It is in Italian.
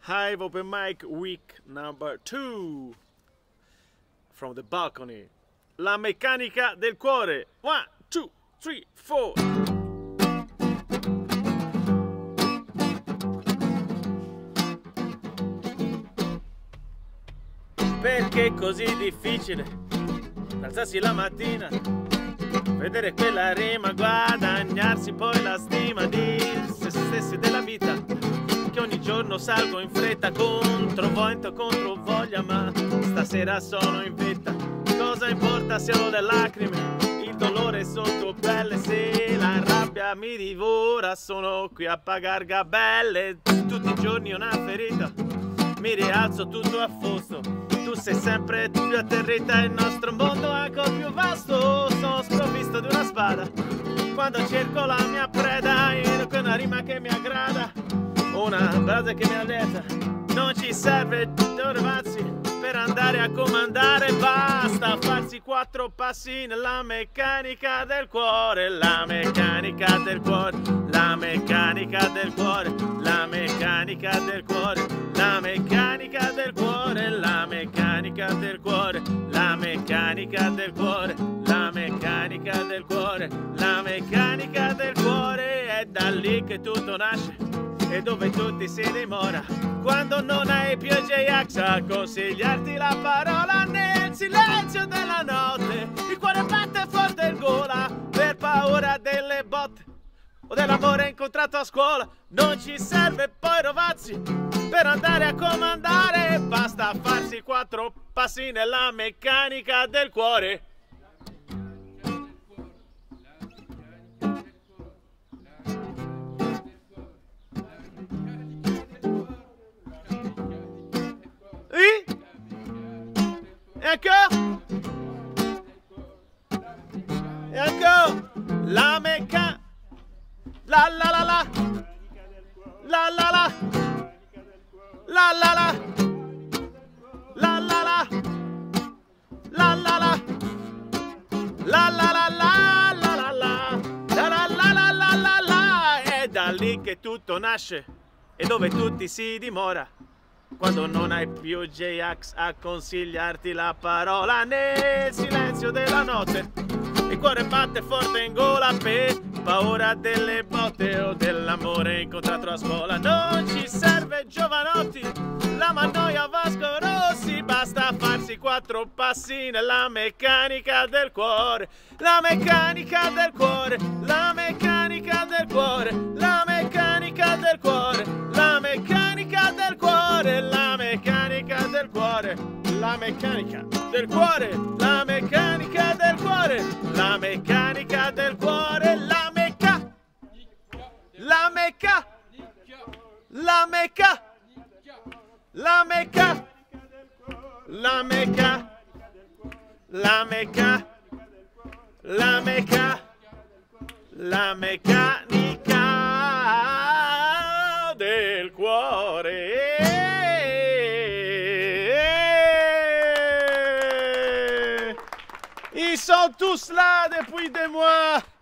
Hive Open Mic Week number 2 from the balcony. La meccanica del cuore. 1, 2, 3, 4. Perché è così difficile alzarsi la mattina, vedere quella rima, guadagnarsi poi la stima di se stessi della vita, che ogni giorno salgo in fretta, contro vento, contro voglia, ma stasera sono in vetta. Cosa importa se ho le lacrime, il dolore sotto pelle, se la rabbia mi divora, sono qui a pagar gabelle. Tutti i giorni una ferita, mi rialzo tutto affosto, tu sei sempre più atterrita, il nostro mondo è ancora più vasto. Sono sprovvisto di una spada quando cerco la mia preda, in una rima che mi aggrada, una brasa che mi allieta. Non ci serve ragazzi per andare a comandare, basta farsi 4 passi nella meccanica del cuore. La meccanica del cuore, la meccanica del cuore, la meccanica del cuore, la meccanica del cuore, la meccanica del cuore, la meccanica del cuore, la meccanica del cuore, la meccanica del cuore. È da lì che tutto nasce e dove tutti si dimora, quando non hai più J-Ax a consigliarti la parola. Nel silenzio della notte il cuore batte forte in gola per paura delle botte o dell'amore incontrato a scuola. Non ci serve poi rovazzi per andare a comandare, basta farsi 4 passi nella meccanica del cuore. E ancora? E ancora? La meccanica, la la la la, la la la, la la la, la la la, la la la, la la la la, la la la, la la la la la. È da lì che tutto nasce e dove tutti si dimora, quando non hai più J-Ax a consigliarti la parola. Nel silenzio della notte il cuore batte forte in gola per paura delle botte o dell'amore incontrato a scuola. Non ci serve giovanotti, la mannoia Vasco Rossi, basta farsi 4 passi nella meccanica del cuore. La meccanica del cuore, la meccanica del cuore, la meccanica del cuore, la meccanica del cuore, la meccanica del cuore, la meccanica del cuore, la meccanica del cuore, la meccanica del cuore, la mecca, la mecca, la mecca, la mecca, la mecca, la mecca, la mecca, la meccanica del cuore. Ils sont tous là depuis des mois.